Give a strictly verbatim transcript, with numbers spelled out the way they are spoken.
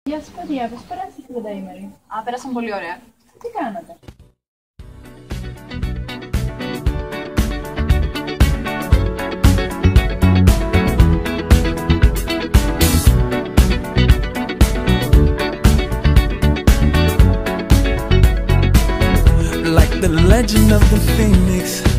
Γεια σας παιδιά, πώς περάσατε την πενταήμερη? Α, πέρασαν πολύ ωραία. Τι κάνατε? Like the legend of the phoenix,